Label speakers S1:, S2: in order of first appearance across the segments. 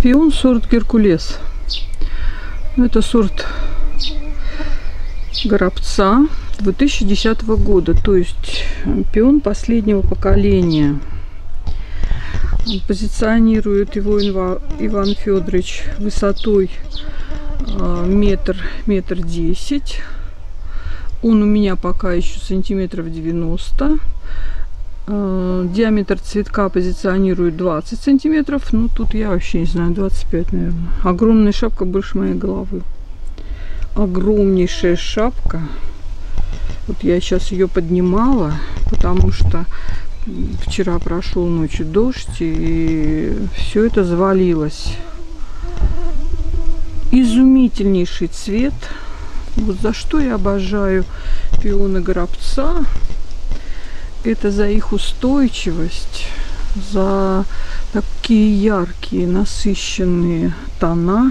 S1: Пион сорт Геркулес. Это сорт горобца 2010 года, то есть пион последнего поколения. Позиционирует его Иван Федорович высотой метр 10. Он у меня пока еще сантиметров 90. Диаметр цветка позиционирует 20 сантиметров. Ну, тут я вообще не знаю, 25, наверное. Огромная шапка больше моей головы. Огромнейшая шапка. Вот я сейчас ее поднимала, потому что вчера прошел ночью дождь, и все это завалилось. Изумительнейший цвет. Вот за что я обожаю пионы горобца. Это за их устойчивость, за такие яркие, насыщенные тона.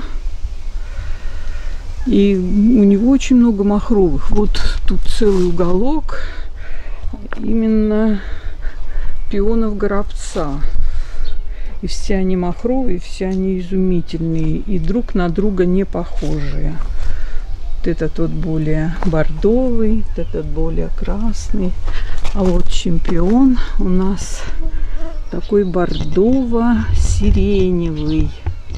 S1: И у него очень много махровых. Вот тут целый уголок именно пионов горобца. И все они махровые, все они изумительные. И друг на друга не похожие. Вот этот вот более бордовый, вот этот более красный. А вот чемпион у нас такой бордово-сиреневый.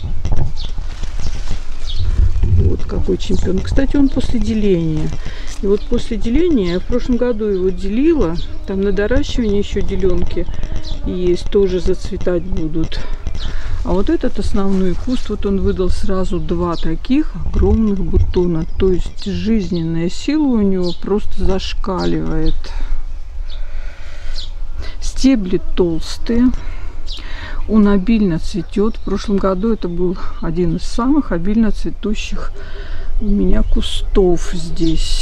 S1: Вот какой чемпион. Кстати, он после деления. И вот после деления, я в прошлом году его делила. Там на доращивание еще деленки есть, тоже зацветать будут. А вот этот основной куст, вот он выдал сразу два таких огромных бутона. То есть жизненная сила у него просто зашкаливает. Стебли толстые. Он обильно цветет. В прошлом году это был один из самых обильно цветущих у меня кустов здесь.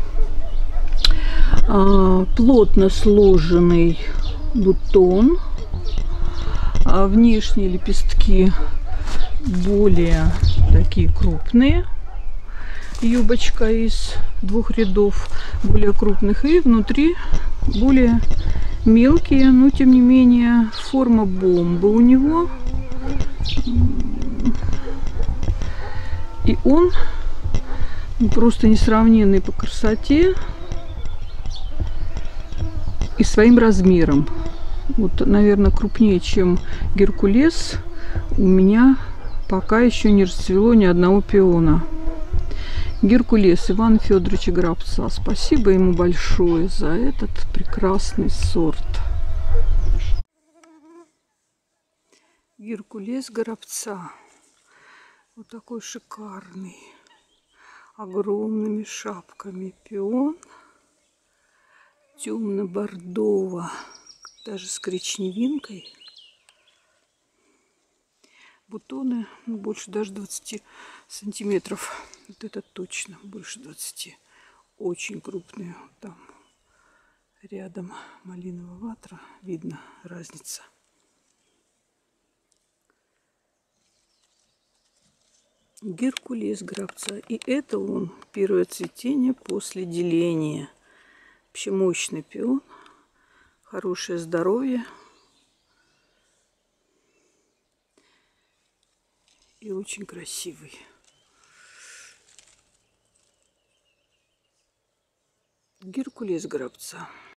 S1: Плотно сложенный бутон. Внешние лепестки более такие крупные. Юбочка из двух рядов более крупных. И внутри более мелкие, но тем не менее форма бомбы у него. И он просто несравненный по красоте и своим размером. Вот, наверное, крупнее, чем Геркулес, у меня пока еще не расцвело ни одного пиона. Геркулес Ивана Федоровича Горобца. Спасибо ему большое за этот прекрасный сорт. Геркулес Горобца. Вот такой шикарный. Огромными шапками пион. Темно-бордово. Даже с коричневинкой. Бутоны больше даже 20 сантиметров. Вот это точно больше 20. Очень крупные. Там рядом малиновая ватра. Видно разница. Геркулес горобца. И это он первое цветение после деления. Вообще мощный пион. Хорошее здоровье. И очень красивый. Геркулес горобца.